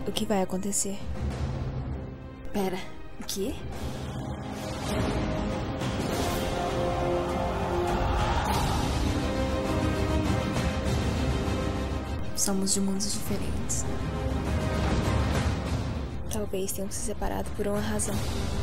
O que vai acontecer? Pera, o quê? Somos de mundos diferentes. Talvez tenham se separado por uma razão.